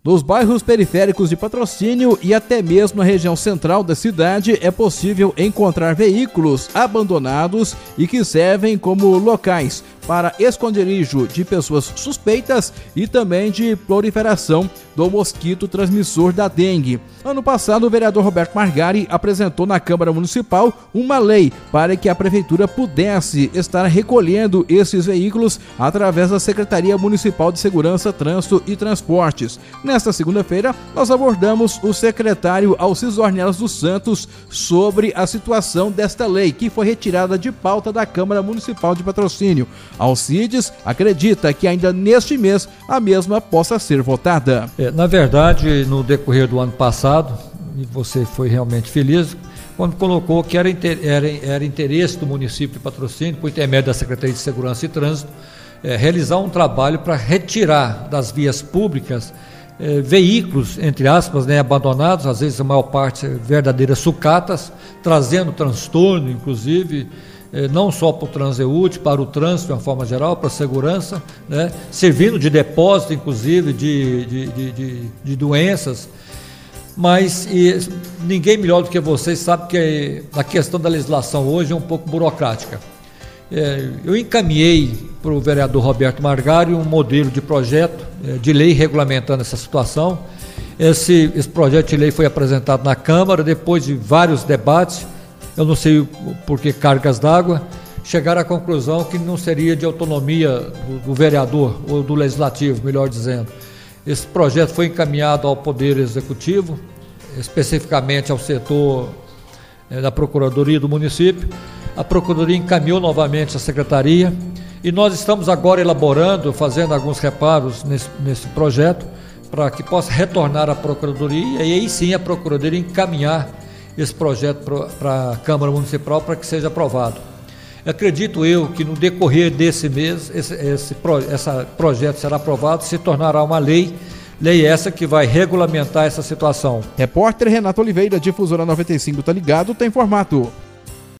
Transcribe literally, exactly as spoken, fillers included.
Nos bairros periféricos de Patrocínio e até mesmo na região central da cidade é possível encontrar veículos abandonados e que servem como locais para esconderijo de pessoas suspeitas e também de proliferação do mosquito transmissor da dengue. Ano passado, o vereador Roberto Margari apresentou na Câmara Municipal uma lei para que a Prefeitura pudesse estar recolhendo esses veículos através da Secretaria Municipal de Segurança, Trânsito e Transportes. Nesta segunda-feira, nós abordamos o secretário Alcides Ornelas dos Santos sobre a situação desta lei, que foi retirada de pauta da Câmara Municipal de Patrocínio. Alcides acredita que ainda neste mês a mesma possa ser votada. É, na verdade, no decorrer do ano passado, e você foi realmente feliz, quando colocou que era, era, era interesse do município de Patrocínio, por intermédio da Secretaria de Segurança e Trânsito, é, realizar um trabalho para retirar das vias públicas é, veículos, entre aspas, né, abandonados, às vezes a maior parte verdadeiras sucatas, trazendo transtorno, inclusive, não só para o transeúte, para o trânsito de uma forma geral, para a segurança, né? Servindo de depósito, inclusive, de, de, de, de, de doenças. Mas e, ninguém melhor do que vocês sabe que a questão da legislação hoje é um pouco burocrática. É, eu encaminhei para o vereador Roberto Margari um modelo de projeto é, de lei regulamentando essa situação. Esse, esse projeto de lei foi apresentado na Câmara, depois de vários debates. Eu não sei por que cargas d'água, chegaram à conclusão que não seria de autonomia do, do vereador, ou do legislativo, melhor dizendo. Esse projeto foi encaminhado ao Poder Executivo, especificamente ao setor é, da Procuradoria do município. A Procuradoria encaminhou novamente à Secretaria e nós estamos agora elaborando, fazendo alguns reparos nesse, nesse projeto, para que possa retornar à Procuradoria e aí sim a Procuradoria encaminhar esse projeto para a Câmara Municipal para que seja aprovado. Acredito eu que no decorrer desse mês esse, esse, esse projeto será aprovado, se tornará uma lei, lei essa que vai regulamentar essa situação. Repórter Renato Oliveira, Difusora noventa e cinco, tá ligado, tem formato.